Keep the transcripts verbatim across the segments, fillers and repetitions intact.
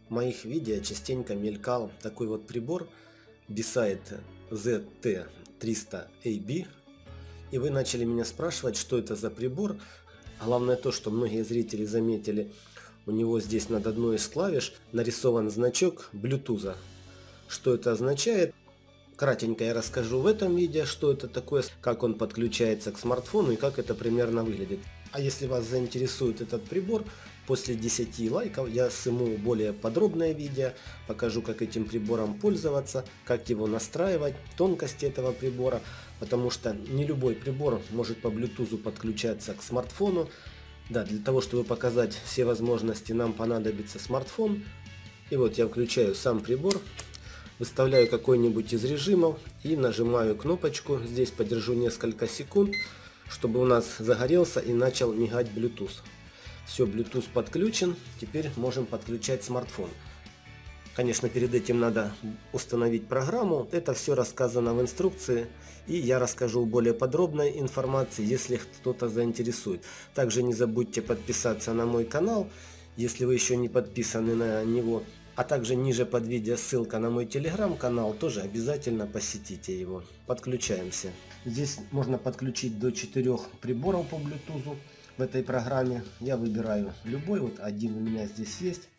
В моих видео частенько мелькал такой вот прибор Beside зет ти триста эй би. И вы начали меня спрашивать, что это за прибор. Главное то, что многие зрители заметили, у него здесь над одной из клавиш нарисован значок Bluetooth. Что это означает? Кратенько я расскажу в этом видео, что это такое, как он подключается к смартфону и как это примерно выглядит. А если вас заинтересует этот прибор, после десяти лайков я сниму более подробное видео, покажу, как этим прибором пользоваться, как его настраивать, тонкости этого прибора, потому что не любой прибор может по Bluetooth подключаться к смартфону. Да, для того, чтобы показать все возможности, нам понадобится смартфон. И вот я включаю сам прибор. Выставляю какой-нибудь из режимов и нажимаю кнопочку. Здесь подержу несколько секунд, чтобы у нас загорелся и начал мигать Bluetooth. Все, Bluetooth подключен. Теперь можем подключать смартфон. Конечно, перед этим надо установить программу. Это все рассказано в инструкции. И я расскажу более подробной информации, если кто-то заинтересует. Также не забудьте подписаться на мой канал, если вы еще не подписаны на него. А также ниже под видео ссылка на мой телеграм-канал, тоже обязательно посетите его. Подключаемся. Здесь можно подключить до четырёх приборов по Bluetooth в этой программе. Я выбираю любой, вот один у меня здесь есть.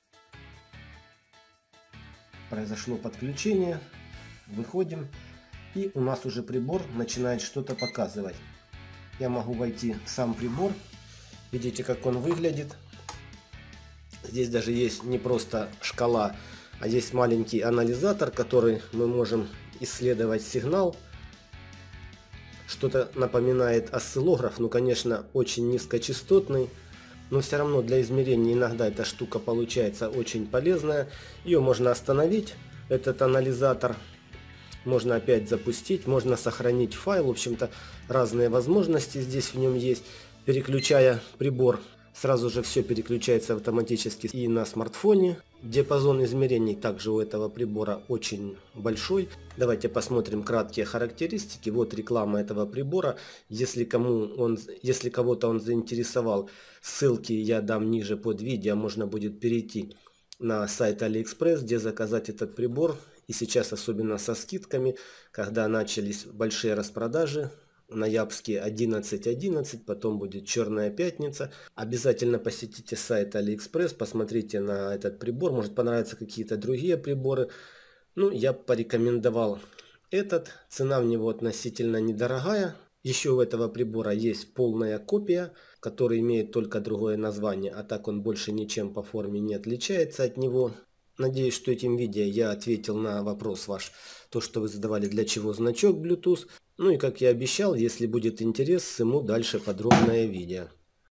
Произошло подключение. Выходим. И у нас уже прибор начинает что-то показывать. Я могу войти в сам прибор. Видите, как он выглядит. Здесь даже есть не просто шкала, а есть маленький анализатор, который мы можем исследовать сигнал. Что-то напоминает осциллограф, ну конечно очень низкочастотный, но все равно для измерения иногда эта штука получается очень полезная. Ее можно остановить, этот анализатор, можно опять запустить, можно сохранить файл, в общем-то разные возможности здесь в нем есть. Переключая прибор, сразу же все переключается автоматически и на смартфоне. Диапазон измерений также у этого прибора очень большой. Давайте посмотрим краткие характеристики. Вот реклама этого прибора. Если кому он, если кого-то он заинтересовал, ссылки я дам ниже под видео. Можно будет перейти на сайт AliExpress, где заказать этот прибор. И сейчас особенно со скидками, когда начались большие распродажи. Ноябрьские одиннадцать одиннадцать, потом будет Черная пятница. Обязательно посетите сайт AliExpress, посмотрите на этот прибор, может понравятся какие-то другие приборы. Ну, я порекомендовал этот, цена в него относительно недорогая. Еще у этого прибора есть полная копия, который имеет только другое название, а так он больше ничем по форме не отличается от него. Надеюсь, что этим видео я ответил на вопрос ваш, то, что вы задавали, для чего значок Bluetooth. Ну и как я обещал, если будет интерес, сниму дальше подробное видео.